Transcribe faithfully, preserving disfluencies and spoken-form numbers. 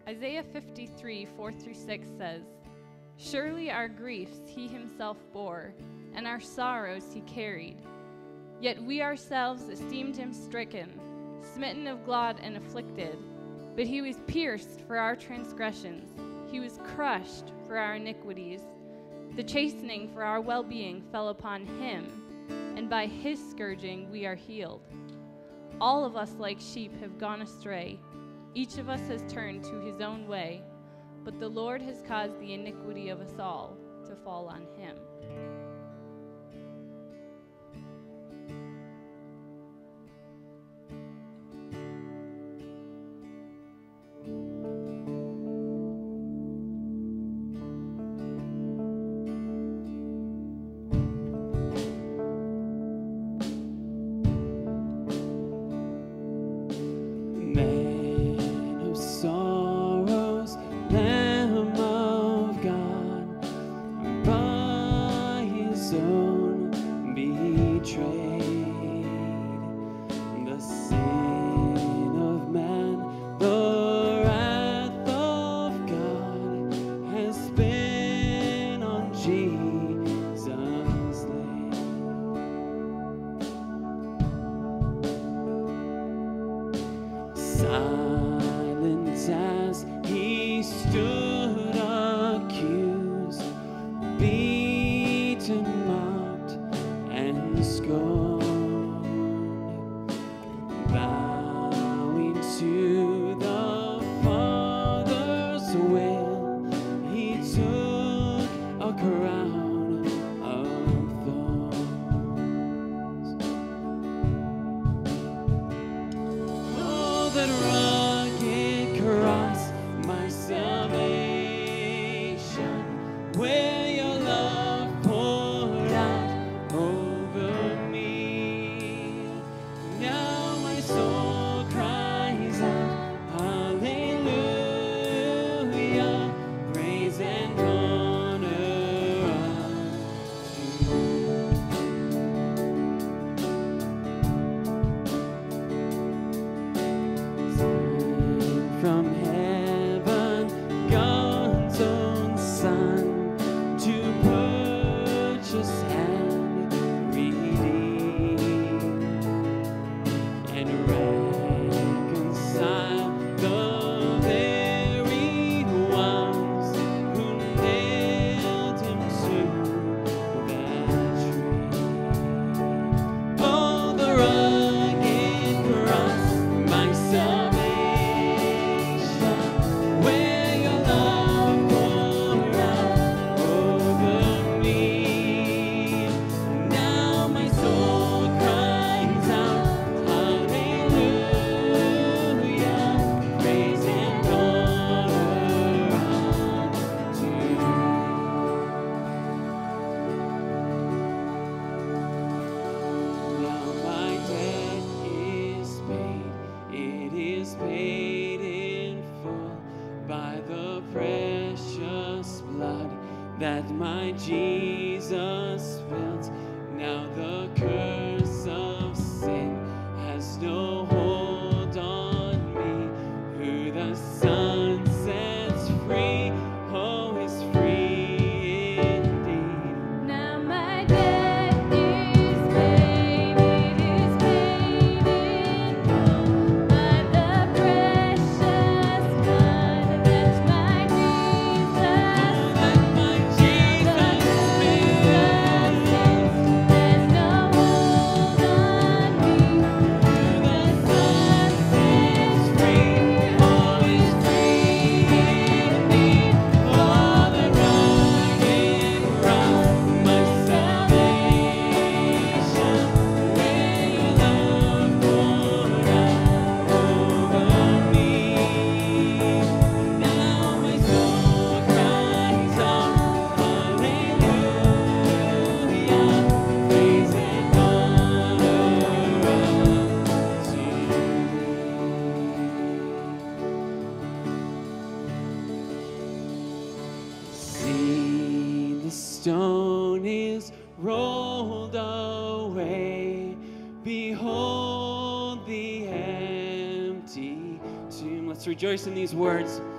Isaiah fifty-three, four through six says, "Surely our griefs he himself bore, and our sorrows he carried. Yet we ourselves esteemed him stricken, smitten of God and afflicted. But he was pierced for our transgressions, he was crushed for our iniquities. The chastening for our well-being fell upon him, and by his scourging we are healed. All of us like sheep have gone astray. Each of us has turned to his own way, but the Lord has caused the iniquity of us all to fall on him." stone is rolled away. Behold the empty tomb. Let's rejoice in these words.